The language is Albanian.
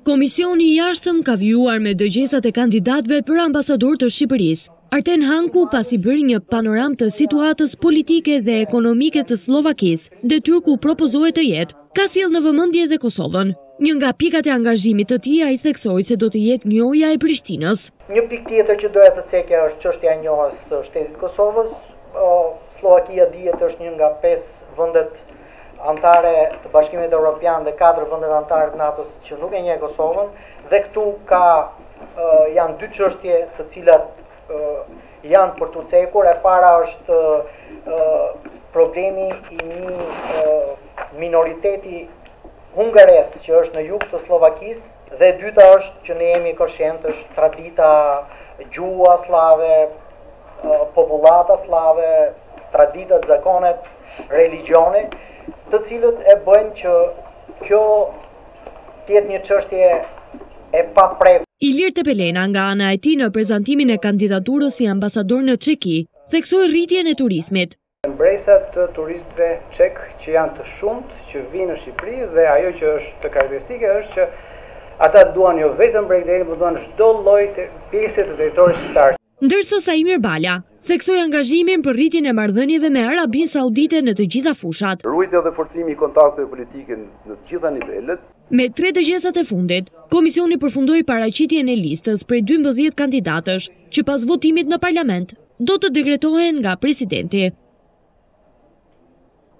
Komisioni i jashtëm ka vijuar me dëgjesat e kandidatëve për ambasador të Shqipërisë. Arten Hanku, pasi bëri një panoram të situatës politike dhe ekonomike të Slovakisë, detyrë ku propozohet të jetë, ka sjellë në vëmendje dhe Kosovën. Një nga pikat e angazhimit të tij ai theksoi se do të jetë njohja e Prishtinës. Një pikë tjetër që doja të cekja është çështja e njohjes së shtetit Kosovës. Slovakia dihet është një nga 5 vendet antare të Bashkimit Evropian dhe 4 vendet antare të NATO-s që nuk e njeh Kosovën, dhe këtu janë dy çështje të cilat janë për të cekur. E para është problemi i një minoriteti hungares që është në jug të Slovakisë, dhe e dyta është që ne jemi koshient është tradita, gjua slave, popullata slave, traditat, zakonet, religione, të cilët e bëjnë që kjo tjetë një çështje e paprekur. Ilir Tepelena nga ana e tij në prezantimin e kandidaturës si ambasador në Çeki, theksoi rritjen e turizmit. Mbresat të turistëve çek që janë të shumtë që vinë në Shqipëri, dhe ajo që është të karakteristike është që ata duan jo vetëm bregdetin, por duan çdo lloj pjesë të territorit shqiptar. Ndërsa Saimir Bala theksoi angazhimin për rritjen e marrëdhënieve me Arabinë Saudite në të gjitha fushat. Ruajtja dhe forcimi i kontakteve politike në të gjitha nivelet. Me 3 dëgjesat e fundit, komisioni përfundoi paraqitjen e listës prej 12 kandidatësh që pas votimit në parlament do të dekretohen nga presidenti.